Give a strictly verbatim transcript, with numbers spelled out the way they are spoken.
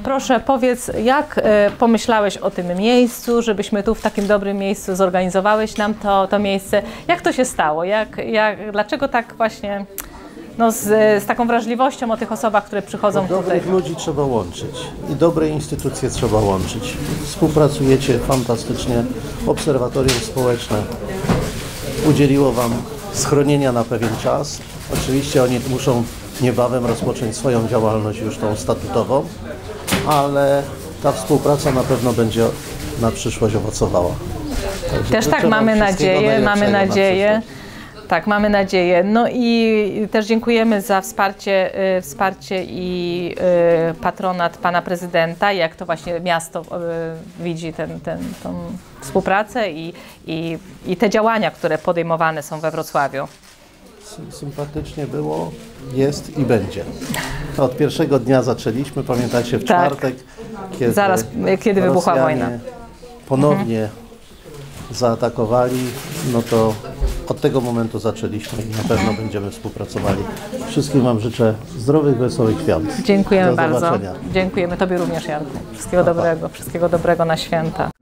proszę powiedz, jak e, pomyślałeś o tym miejscu, żebyśmy tu w takim dobrym miejscu zorganizowałeś nam to, to miejsce. Jak to się stało? Jak, jak, dlaczego tak właśnie no, z, z taką wrażliwością o tych osobach, które przychodzą tutaj? Dobrych ludzi trzeba łączyć i dobre instytucje trzeba łączyć. Współpracujecie fantastycznie. Obserwatorium społeczne udzieliło Wam schronienia na pewien czas. Oczywiście oni muszą niebawem rozpocząć swoją działalność już tą statutową, ale ta współpraca na pewno będzie na przyszłość owocowała. Także Też tak, mamy nadzieję, mamy nadzieję. Na Tak, mamy nadzieję. No i też dziękujemy za wsparcie, y, wsparcie i y, patronat pana prezydenta, jak to właśnie miasto y, widzi ten, ten, tą współpracę i, i, i te działania, które podejmowane są we Wrocławiu. Sympatycznie było, jest i będzie. Od pierwszego dnia zaczęliśmy, pamiętacie, w Tak. czwartek, kiedy, Zaraz, kiedy wybuchła Rosjanie wojna. ponownie mhm. zaatakowali, no to od tego momentu zaczęliśmy i na pewno będziemy współpracowali. Wszystkim Wam życzę zdrowych, wesołych świąt. Dziękujemy Do bardzo. zobaczenia. Dziękujemy Tobie również, Janku. Wszystkiego dobrego, wszystkiego dobrego na święta.